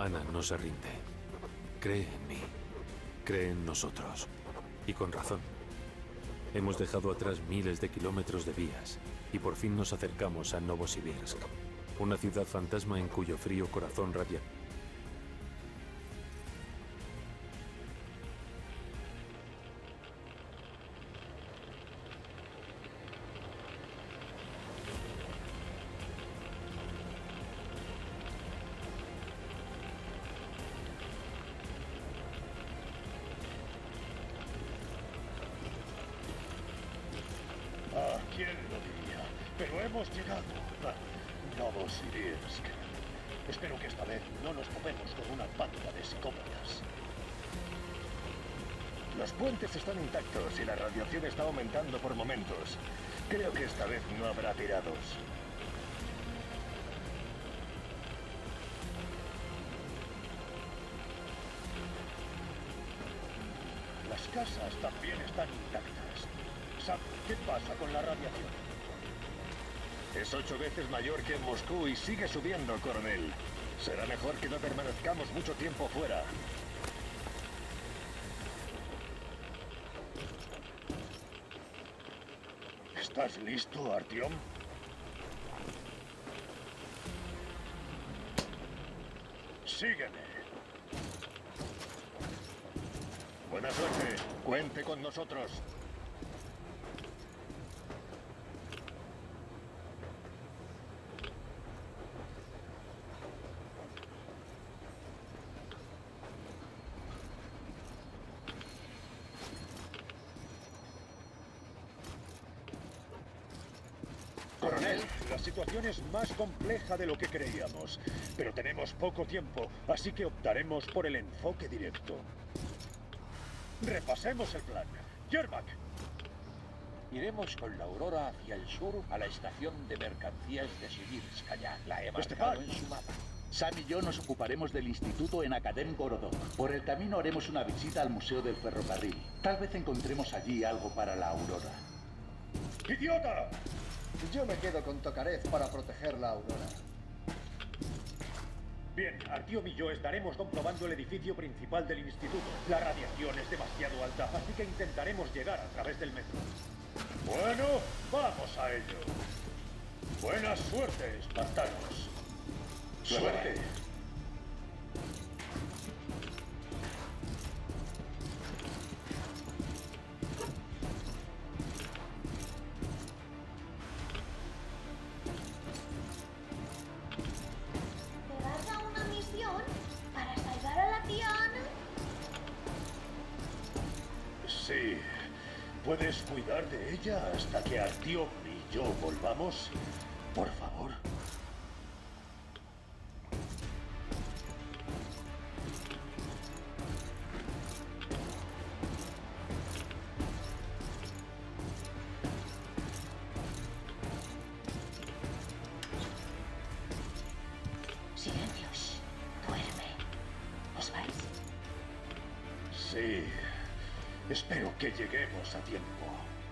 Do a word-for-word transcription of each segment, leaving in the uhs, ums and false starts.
Ana no se rinde. Cree en mí. Cree en nosotros. Y con razón. Hemos dejado atrás miles de kilómetros de vías y por fin nos acercamos a Novosibirsk, una ciudad fantasma en cuyo frío corazón radia. ¿Quién lo diría? Pero hemos llegado a Novosibirsk. Espero que esta vez no nos topemos con una banda de psicópatas. Los puentes están intactos y la radiación está aumentando por momentos. Creo que esta vez no habrá tirados. Las casas también están intactas. ¿Sabe qué pasa con la radiación? Es ocho veces mayor que en Moscú y sigue subiendo, coronel. Será mejor que no permanezcamos mucho tiempo fuera. ¿Estás listo, Artyom? Sígueme. Buena suerte. Cuente con nosotros. Coronel, la situación es más compleja de lo que creíamos, pero tenemos poco tiempo, así que optaremos por el enfoque directo. Repasemos el plan. Yermak. Iremos con la Aurora hacia el sur a la estación de mercancías de Sibirskaya. La he marcado en su mapa. Sam y yo nos ocuparemos del instituto en Akademgorodok. Por el camino haremos una visita al Museo del Ferrocarril. Tal vez encontremos allí algo para la Aurora. ¡Idiota! Yo me quedo con Tokarev para proteger la Aurora. Bien, Artyom y yo estaremos comprobando el edificio principal del instituto. La radiación es demasiado alta, así que intentaremos llegar a través del metro. Bueno, vamos a ello. Buena suerte, espartanos. Suerte. ¿Para salvar a la tía Ana? Sí. ¿Puedes cuidar de ella hasta que Artyom y yo volvamos? Por favor. Silencios. Duerme. ¿Os vais? Sí. Espero que lleguemos a tiempo.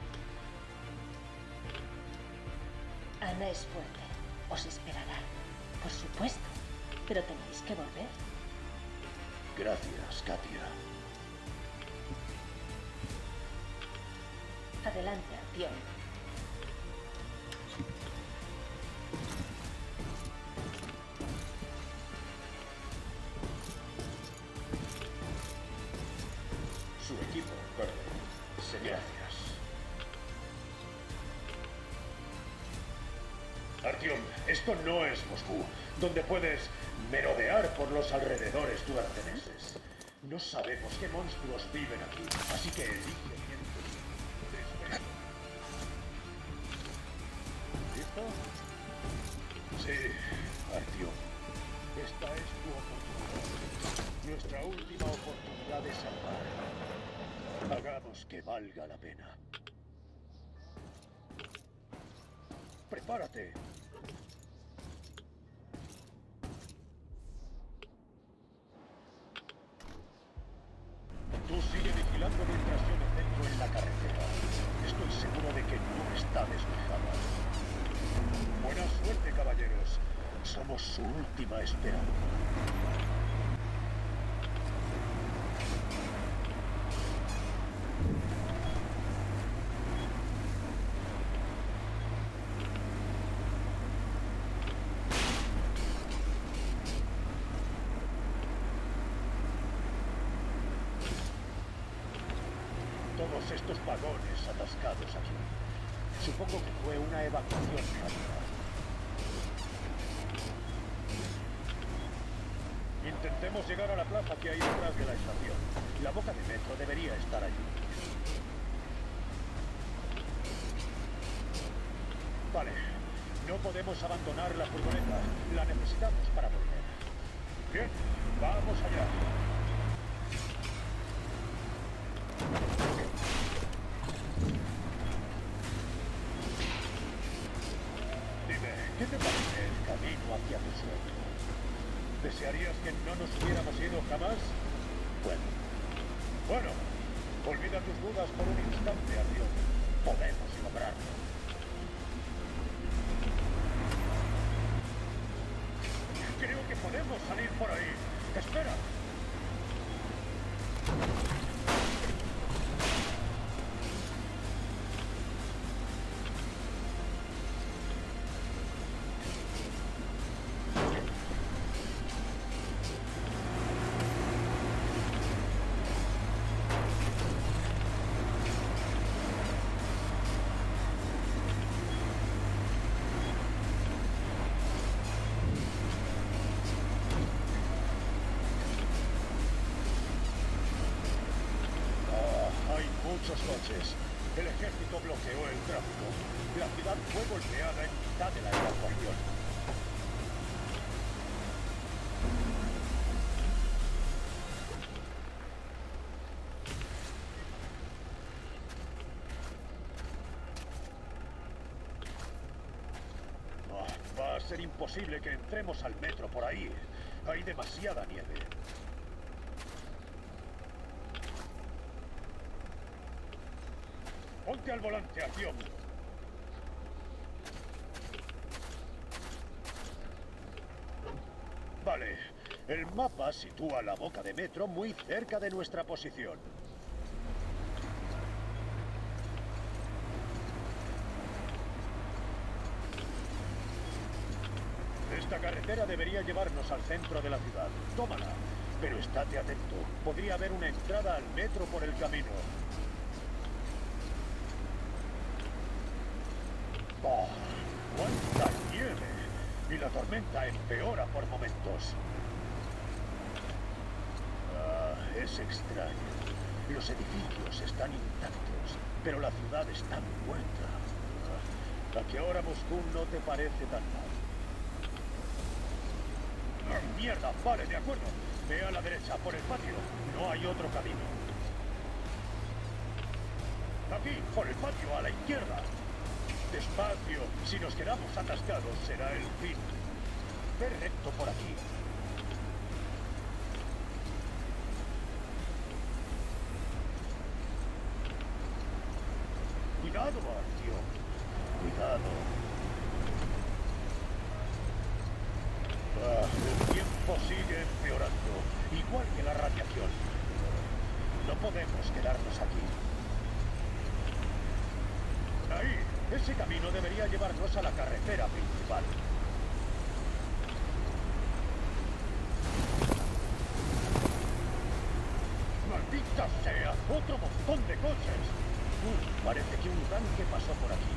Ana es fuerte. Os esperará. Por supuesto. Pero tenéis que volver. Gracias, Katia. Adelante, Artyom. Su equipo, coronel. Gracias. Artyom, esto no es Moscú, donde puedes merodear por los alrededores durante meses. No sabemos qué monstruos viven aquí, así que elige bien. ¿Listo? Sí, Artyom. Esta es tu oportunidad. Nuestra última oportunidad de salvar. Hagamos que valga la pena. ¡Prepárate! Tú sigue vigilando mientras yo me centro en la carretera. Estoy seguro de que no está despejada. Buena suerte, caballeros. Somos su última esperanza. estos vagones atascados aquí. Supongo que fue una evacuación rápida. Intentemos llegar a la plaza que hay detrás de la estación. La boca de metro debería estar allí. Vale. No podemos abandonar la furgoneta. La necesitamos para volver. Bien, vamos allá. Dime, ¿qué te parece el camino hacia tu sueño? ¿Desearías que no nos hubiéramos ido jamás? Bueno. Bueno, olvida tus dudas por un instante, adiós. Podemos lograrlo. Creo que podemos salir por ahí. ¡Espera! Muchos coches. El ejército bloqueó el tráfico. La ciudad fue golpeada en mitad de la evacuación. Oh, va a ser imposible que entremos al metro por ahí. Hay demasiada nieve. Ponte al volante, acción. Vale. El mapa sitúa la boca de metro muy cerca de nuestra posición. Esta carretera debería llevarnos al centro de la ciudad. Tómala. Pero estate atento. Podría haber una entrada al metro por el camino. ¡Oh! ¡Cuánta nieve! Y la tormenta empeora por momentos. Ah, es extraño. Los edificios están intactos, pero la ciudad está muerta. Ah, ¿a qué hora Moscú no te parece tan mal? ¡Ah, ¡mierda! Vale, de acuerdo. Ve a la derecha, por el patio. No hay otro camino. Aquí, por el patio, a la izquierda. Despacio. Si nos quedamos atascados, será el fin. Ve recto por aquí. Cuidado, Artyom. Cuidado. Ah, el tiempo sigue empeorando, igual que la radiación. No podemos quedarnos aquí. Ahí. Ese camino debería llevarnos a la carretera principal. ¡Maldita sea! ¡Otro montón de coches! Uh, parece que un tanque pasó por aquí.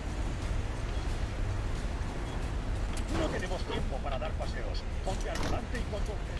No tenemos tiempo para dar paseos. Ponte al volante y conduce.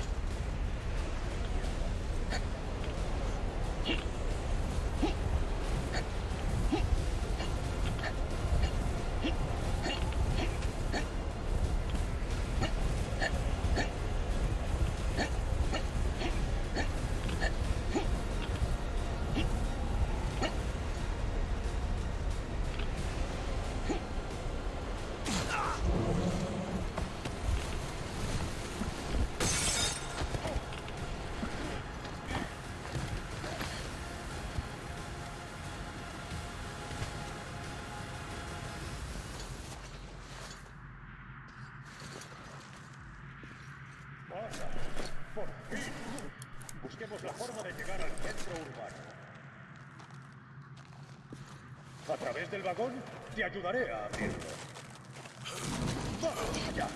¡Por fin! Busquemos la forma de llegar al centro urbano. A través del vagón, te ayudaré a abrirlo. ¡Vamos allá!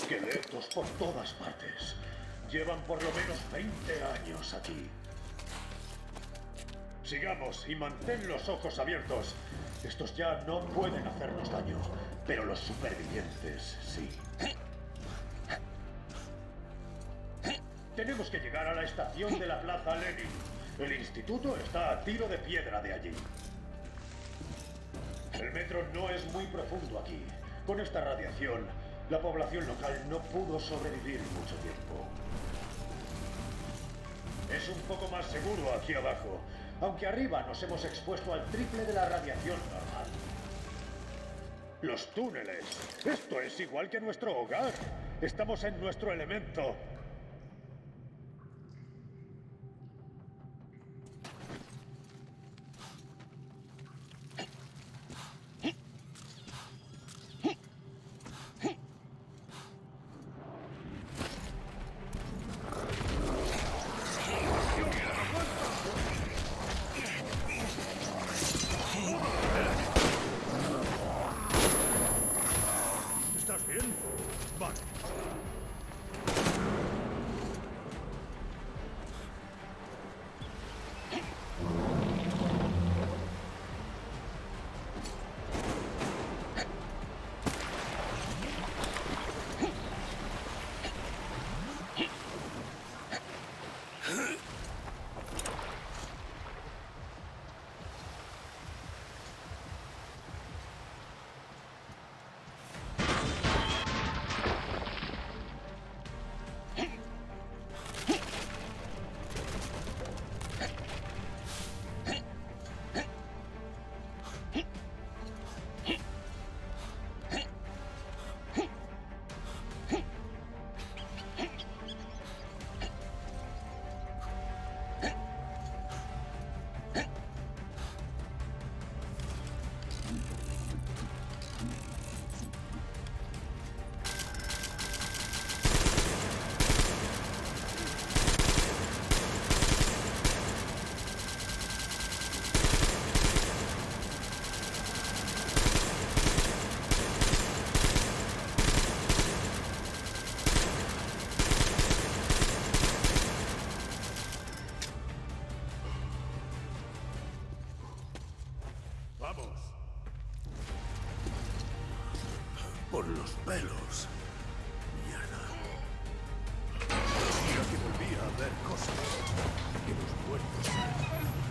Esqueletos por todas partes. Llevan por lo menos veinte años aquí. Sigamos y mantén los ojos abiertos. Estos ya no pueden hacernos daño, pero los supervivientes sí. Tenemos que llegar a la estación de la Plaza Lenin. El instituto está a tiro de piedra de allí. El metro no es muy profundo aquí. Con esta radiación, la población local no pudo sobrevivir mucho tiempo. Es un poco más seguro aquí abajo, aunque arriba nos hemos expuesto al triple de la radiación normal. Los túneles. Esto es igual que nuestro hogar. Estamos en nuestro elemento. ¿Estás bien? Vale. Vamos. Por los pelos. Mierda. Mira que volvía a ver cosas. Que los muertos.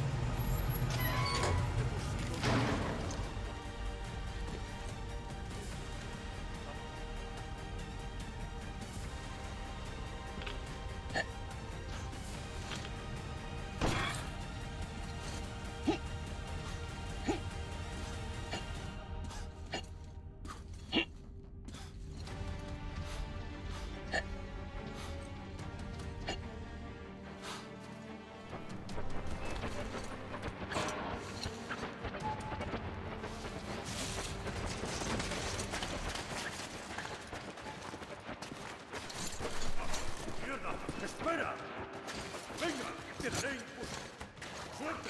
¡Espera! ¡Venga! ¡Te daré impulso! ¡Suerte!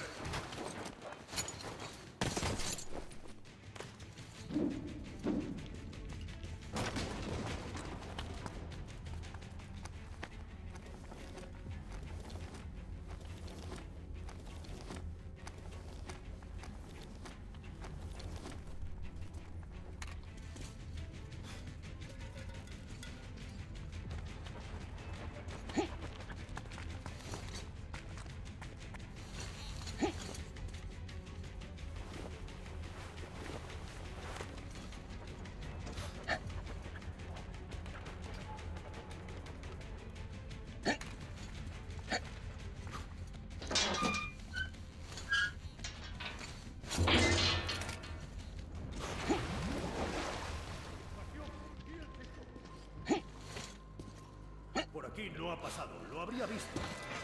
Por aquí no ha pasado, lo habría visto.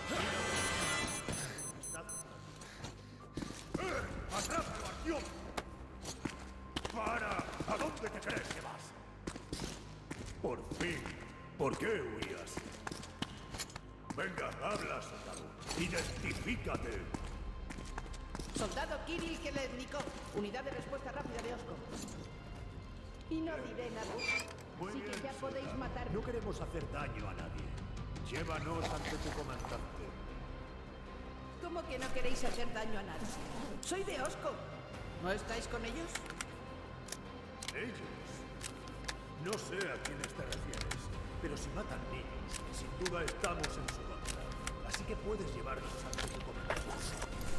¡Eh! ¡Atrápalo, Artyom! ¡Para! ¿A dónde te crees que vas? Por fin. ¿Por qué huías? Venga, habla, soldado. Identifícate. Soldado Kirill Kelednikov, unidad de respuesta rápida de Osco. Y no diré nada. Muy Así bien, que ya podéis soldado. matarme. No queremos hacer daño a nadie. Llévanos ante tu comandante. ¿Cómo que no queréis hacer daño a nadie? Soy de Osco. ¿No estáis con ellos? ¿Ellos? No sé a quiénes te refieres, pero si matan niños, sin duda estamos en su contra. Así que puedes llevarnos ante tu comandante.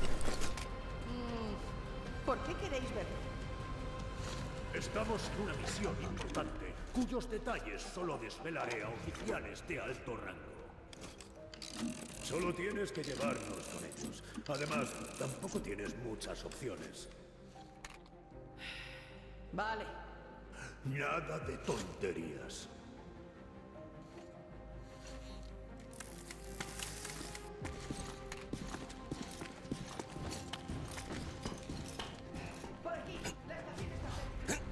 Mm, ¿por qué queréis verlo? Estamos en una misión importante, cuyos detalles solo desvelaré a oficiales de alto rango. Solo tienes que llevarnos con ellos. Además, tampoco tienes muchas opciones. Vale. Nada de tonterías. Por aquí. La estación está cerca.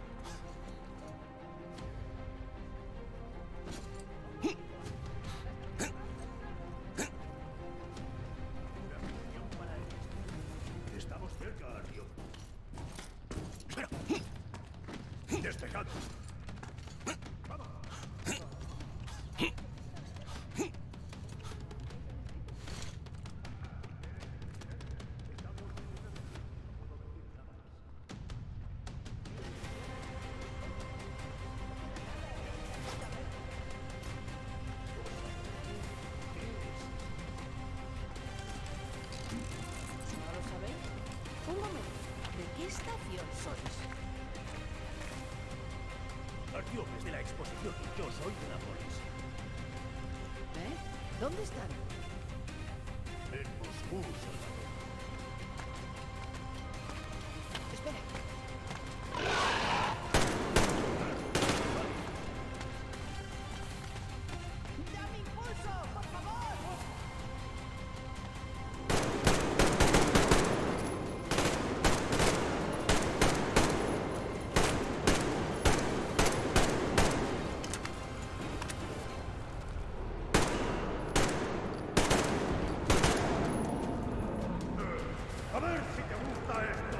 Estamos cerca, Artyom. Despejado. Vamos. ¿No lo sabéis? Un momento. ¿De qué estación sois? Artyom es de la exposición y yo soy de la polis. ¿Eh? ¿Dónde están? En Moscú, soldado. Espera. ¡Dame impulso, por favor! A ver si te gusta esto.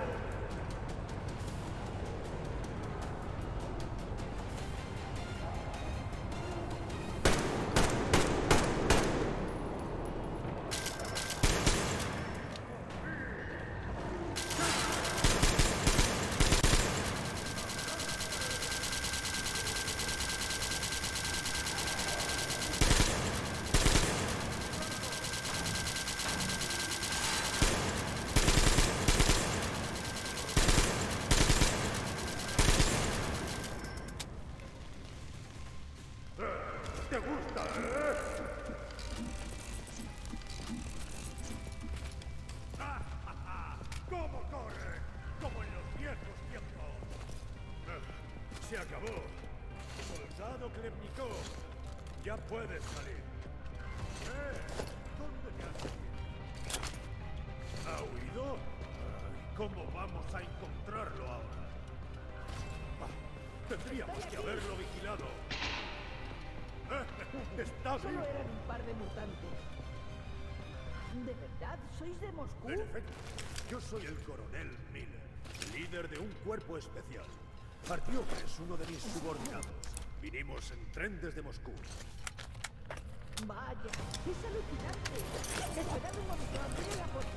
¿Te gusta, eh? ¿Cómo corre? Como en los viejos tiempos. Eh, Se acabó. Soldado Klebnikov, ya puedes salir. Eh, ¿Dónde te has ido? ¿Ha huido? Ay, ¿cómo vamos a encontrarlo ahora? Ah, tendríamos que haberlo vigilado. Eh, ¿Está Solo vivo? eran un par de mutantes. ¿De verdad? ¿Sois de Moscú? En efecto, yo soy el coronel Miller, líder de un cuerpo especial. Artyom es uno de mis subordinados. Vinimos en tren desde Moscú. Vaya, es alucinante. Esperad un momento, abriré la puerta.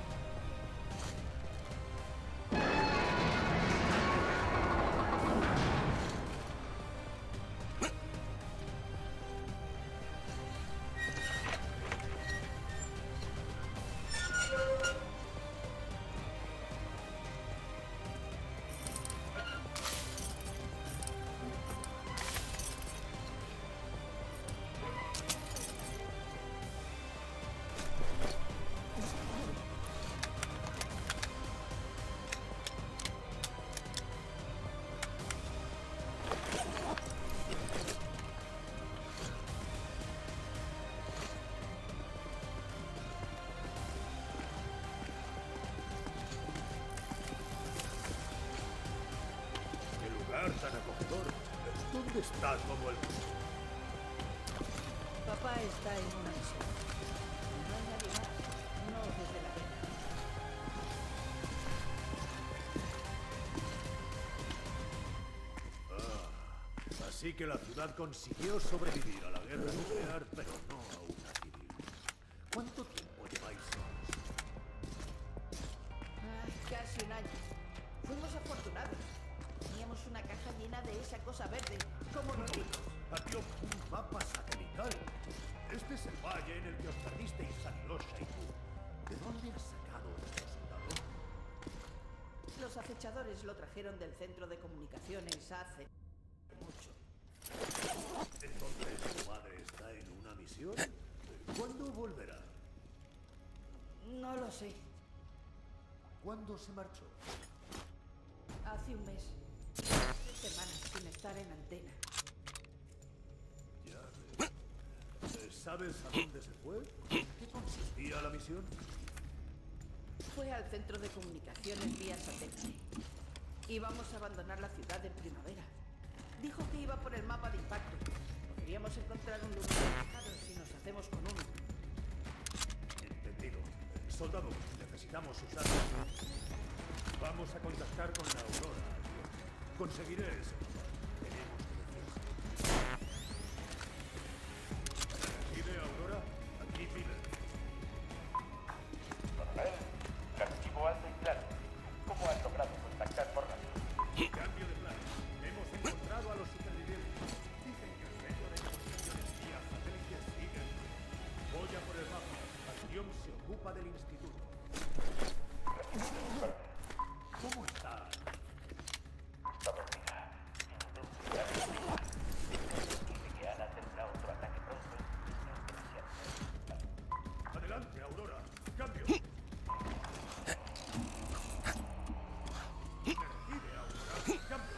Tan acogedor. ¿Dónde está todo el mundo? Papá está en una misión. No hay nadie más. No os desvelaré nada. Así Así que la ciudad consiguió sobrevivir a la guerra nuclear, pero no a una civil. ¿Cuánto tiempo lleváis solos? Ay, casi un año. Fuimos afortunados. Teníamos una caja llena de esa cosa verde, como los ricos. Adiós, un mapa satelital. Este es el valle en el que os perdisteis, Saniosha y tú. ¿De dónde has sacado estos soldados? Los acechadores lo trajeron del centro de comunicaciones hace mucho. Entonces, ¿tu madre está en una misión? ¿Cuándo volverá? No lo sé. ¿Cuándo se marchó? Hace un mes. Tres semanas sin estar en antena. Ya veo. ¿Sabes a dónde se fue? ¿En qué consistía la misión? Fue al centro de comunicaciones vía satélite. Íbamos a abandonar la ciudad en primavera. Dijo que iba por el mapa de impacto. Podríamos encontrar un lugar alejado si nos hacemos con uno. Entendido. Soldado, necesitamos usar... Vamos a contactar con la Aurora. Conseguiré ese mapa. Tenemos que decir. ¿Pide Aurora? Aquí pide. Coronel, recibo alto y claro. ¿Cómo has logrado contactar por radio? Cambio de plan. Hemos encontrado a los supervivientes. Dicen que el centro de comunicaciones vía satélite sigue. Voy a por el mapa. Acción se ocupa del instituto. ¿Cómo está? Está dormida. Industrial. Dice que Ana tendrá otro ataque pronto. No es demasiado. Adelante, Aurora. Cambio. Recibe, Aurora. Cambio.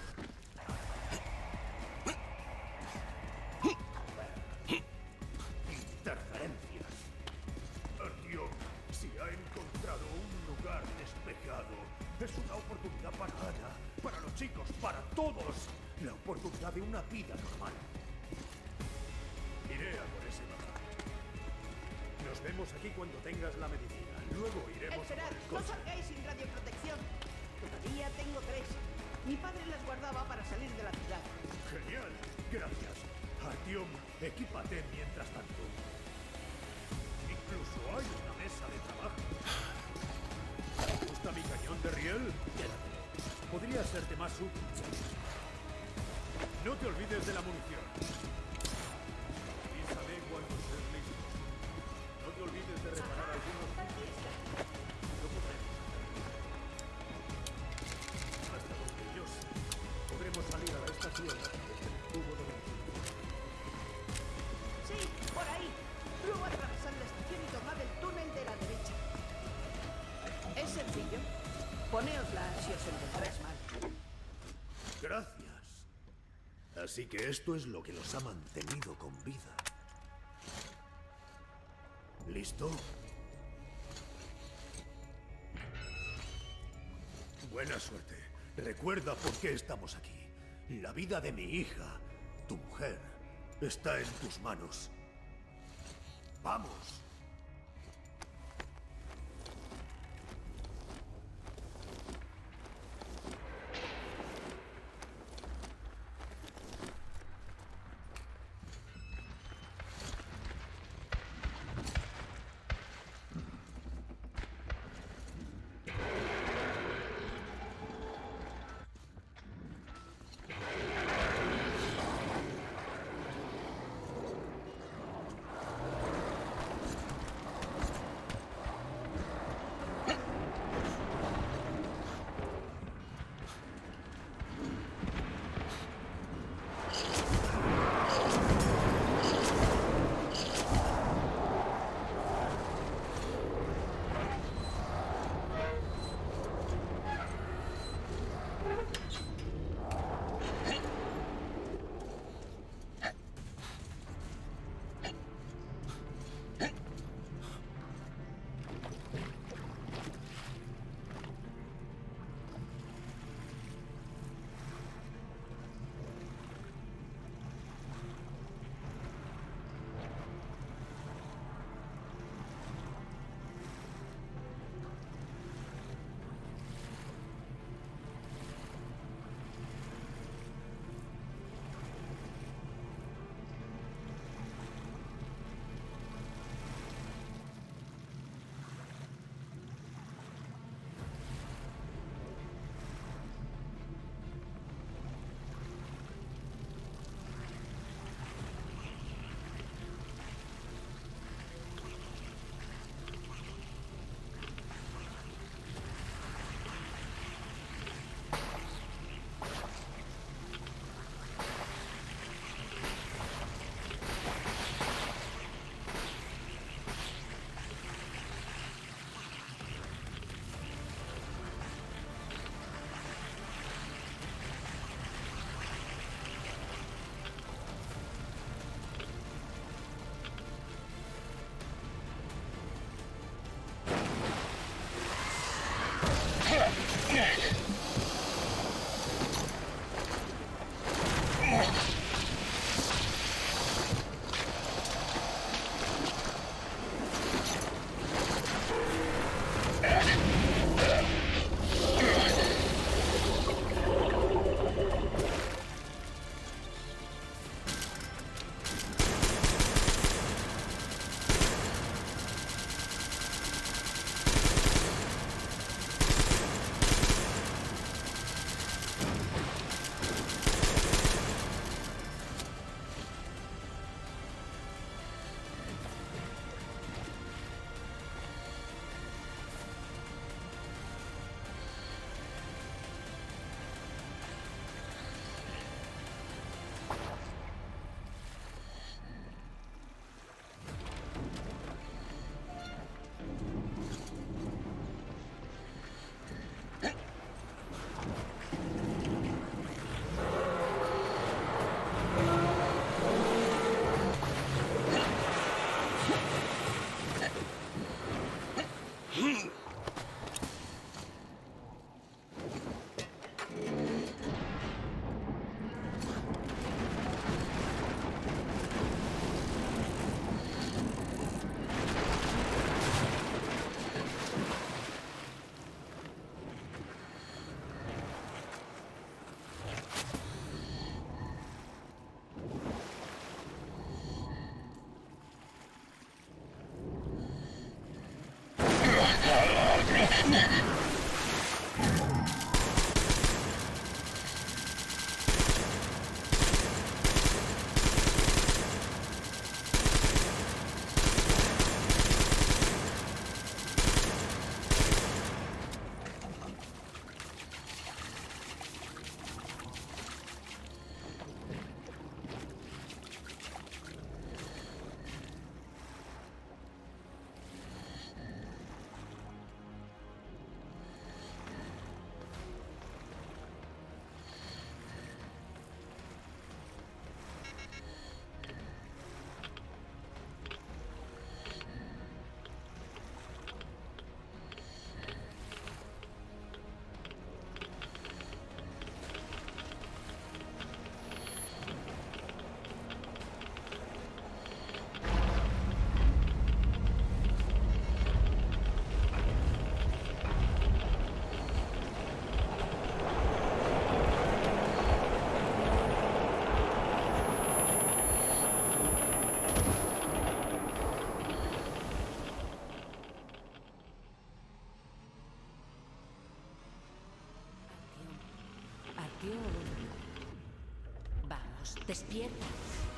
Interferencias. Artyom se ha encontrado un lugar despejado. Es una oportunidad para Ana, para los chicos, para todos. La oportunidad de una vida normal. Iré a por ese mapa. Nos vemos aquí cuando tengas la medicina. Luego iremos Esperad, a por el no coche. salgáis sin radioprotección. Todavía tengo tres. Mi padre las guardaba para salir de la ciudad. Genial. Gracias. Artyom, equípate mientras tanto. Incluso hay una mesa de trabajo. ¿Te gusta mi cañón de riel? Quédatelo. Podría serte más útil. No te olvides de la munición. Avísame cuando estés listo. No te olvides de reparar algunos... No podremos hacerlo. Hasta donde yo sé, podremos salir a la estación desde el tubo de ventilación. Sí, por ahí. Luego atravesar la estación y tomar el túnel de la derecha. Es sencillo. Poneosla si os encontráis mal. Gracias. Así que esto es lo que los ha mantenido con vida. ¿Listo? Buena suerte. Recuerda por qué estamos aquí. La vida de mi hija, tu mujer, está en tus manos. ¡Vamos! Vamos, despierta.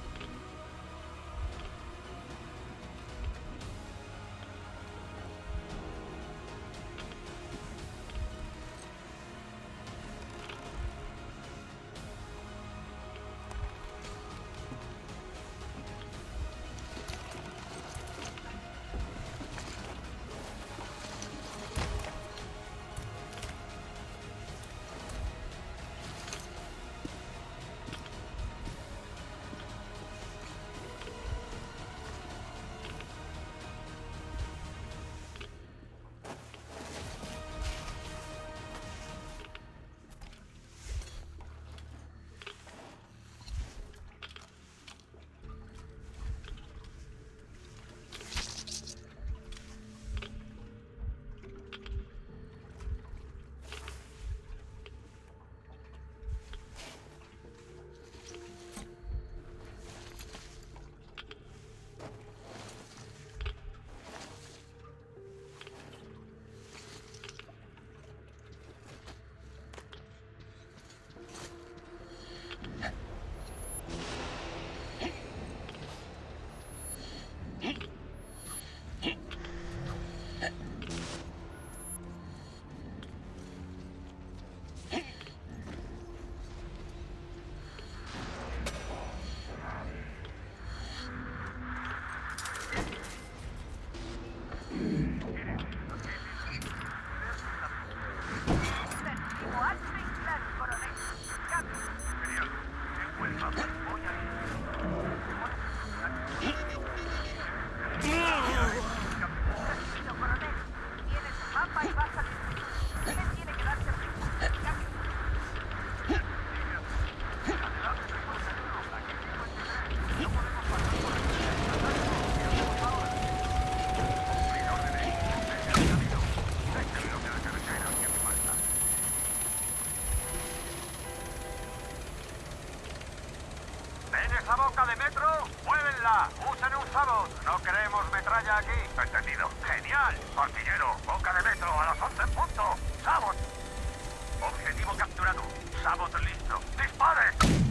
No queremos metralla aquí. Entendido. Genial. Artillero, boca de metro a las once en punto. ¡Sabot! Objetivo capturado. Sabot listo. ¡Dispare!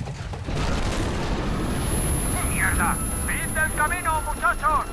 ¡Mierda! ¡Fin del camino, muchachos!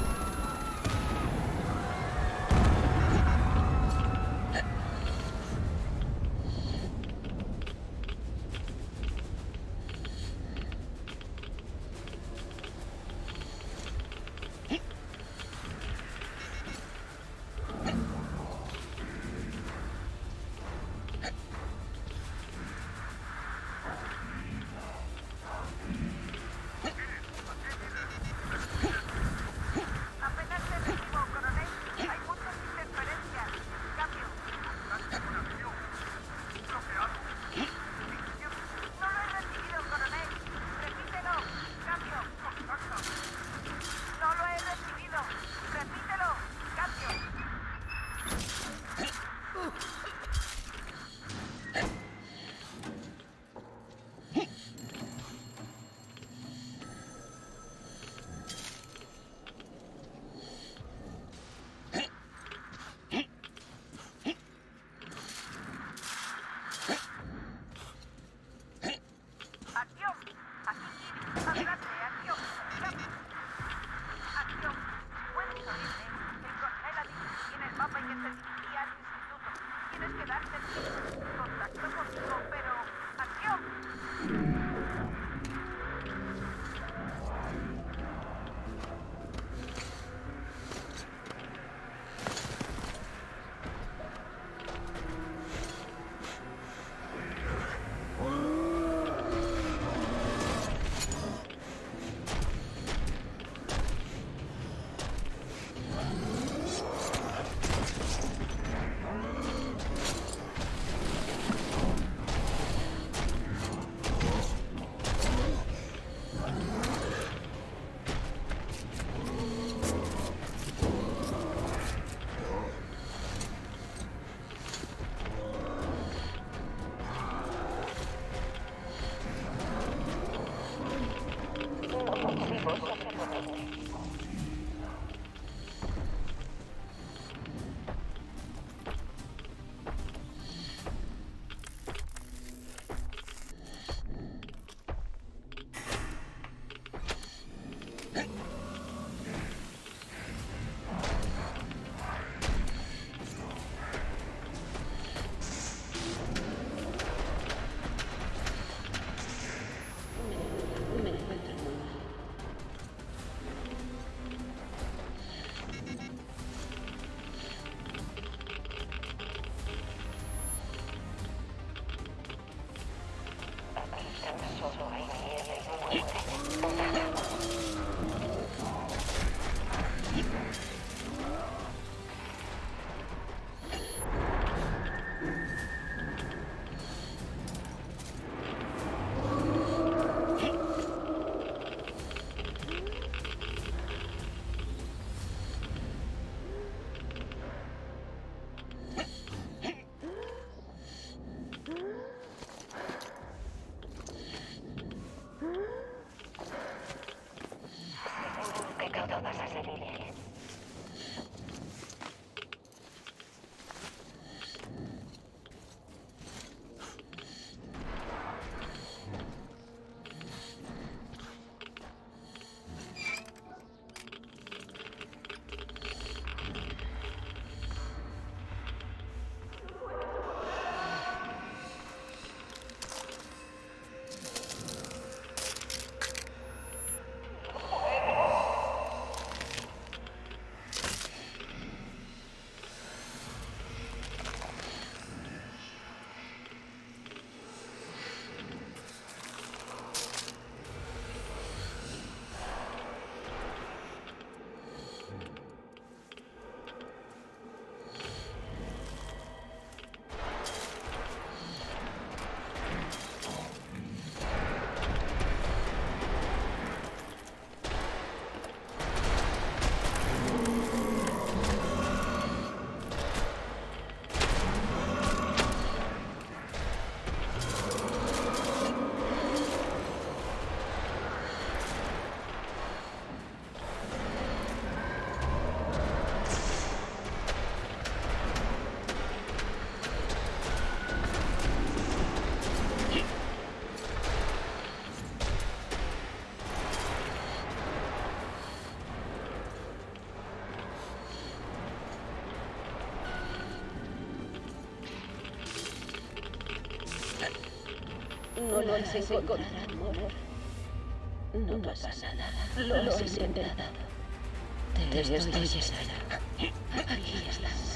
No lo has encontrado, amor. No pasa nada. Lo has intentado. Te estoy esperando. Aquí estás.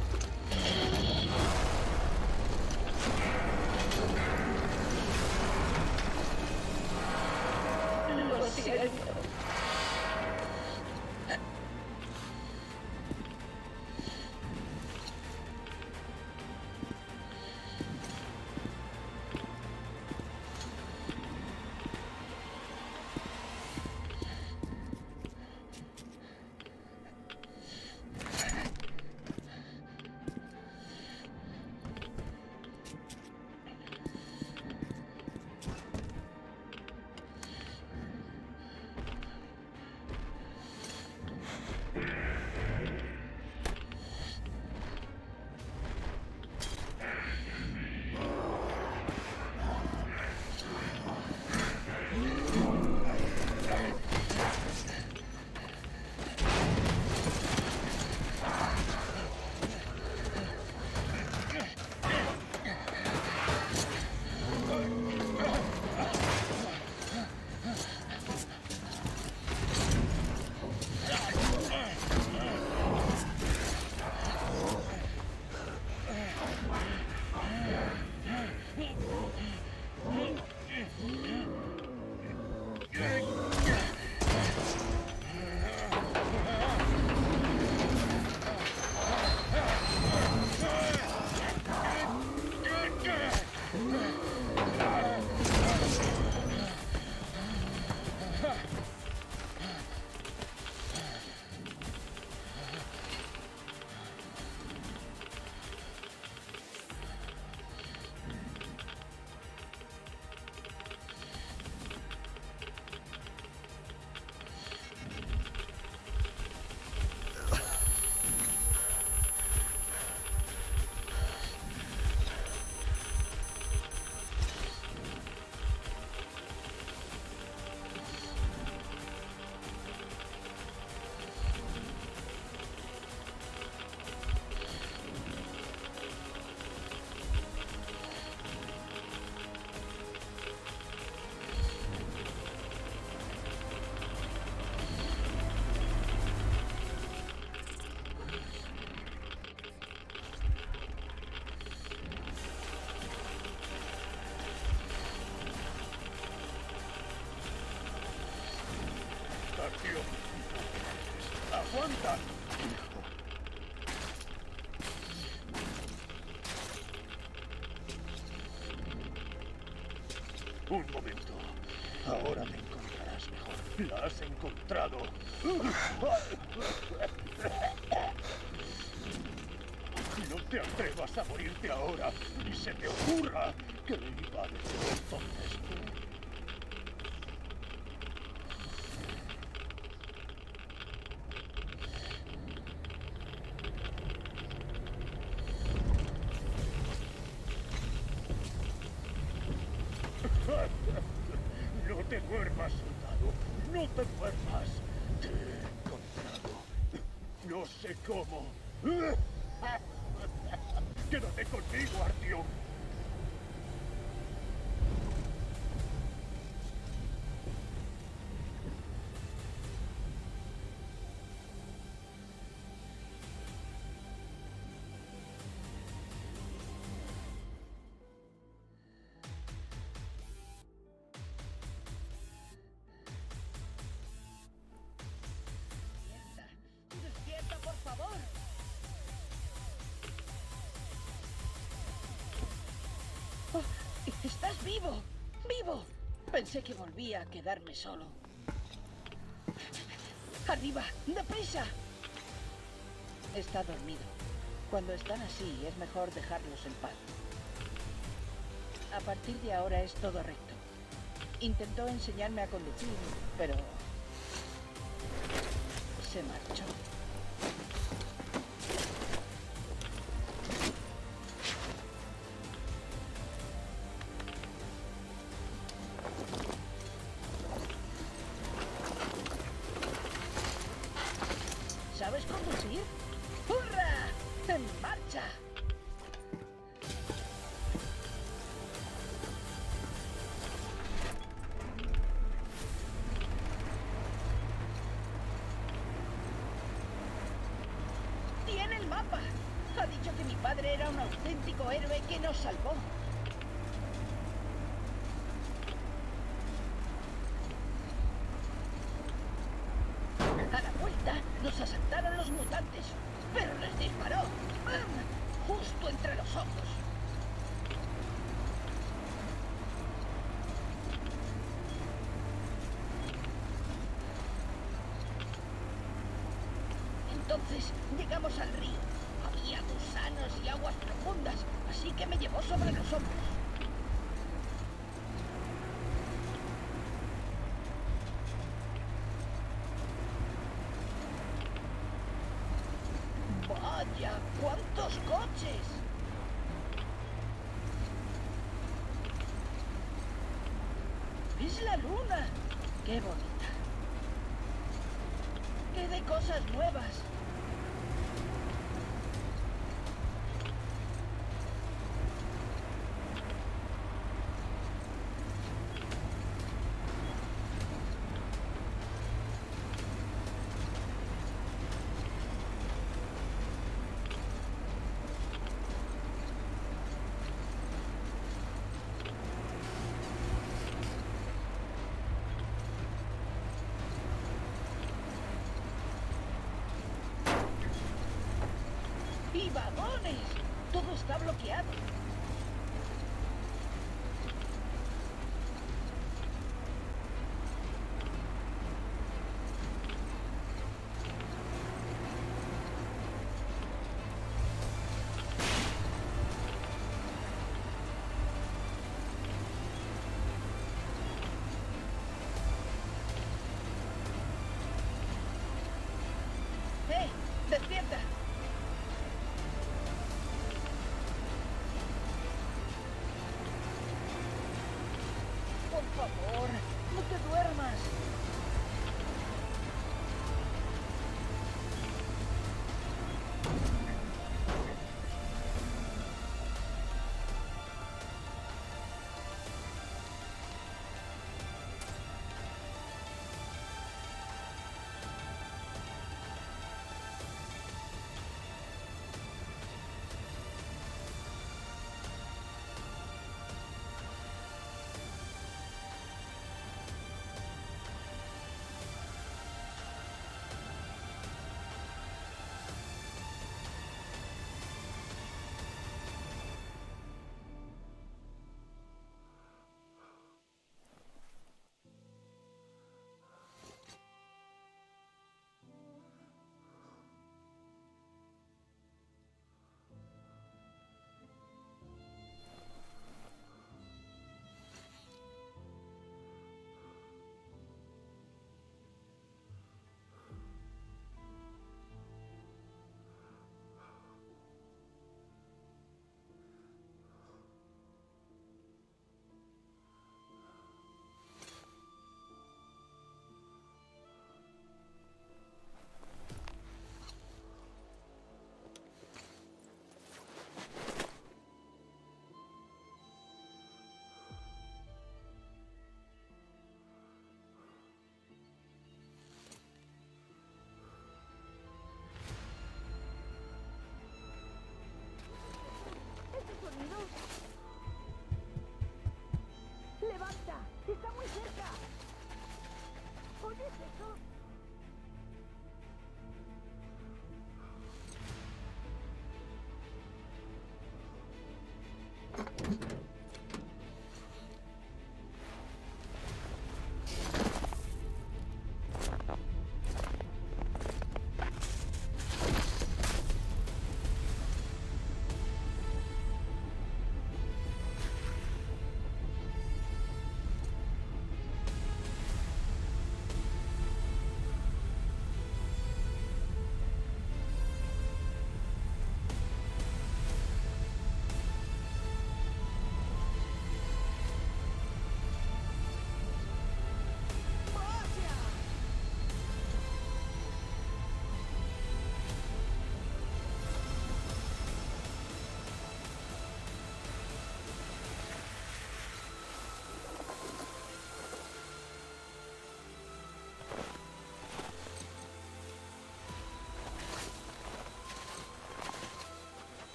Lo siento. ¡Aguanta! Un momento. Ahora me encontrarás mejor. La has encontrado. No te atrevas a morirte ahora. Ni se te ocurra que iba a decir entonces. No te duermas, soldado. No te duermas. Te he encontrado. No sé cómo. Quédate conmigo, Artyom. ¡Estás vivo! ¡Vivo! Pensé que volvía a quedarme solo. ¡Arriba! ¡Deprisa! Está dormido. Cuando están así, es mejor dejarlos en paz. A partir de ahora es todo recto. Intentó enseñarme a conducir, pero... se marchó. ¿Sabes conducir? ¡Hurra! ¡En marcha! Tiene el mapa. Ha dicho que mi padre era un auténtico héroe que nos salvó. A la vuelta nos asaltaron los mutantes, pero les disparó. ¡Bam! Justo entre los ojos. Entonces llegamos al río. Había gusanos y aguas profundas, así que me llevó sobre los hombros. ¡Vaya! ¡Cuántos coches! ¡Es la luna! ¡Qué bonita! ¡Qué de cosas nuevas! ¡Y vagones! Todo está bloqueado. ¡Eh! ¡Despierta!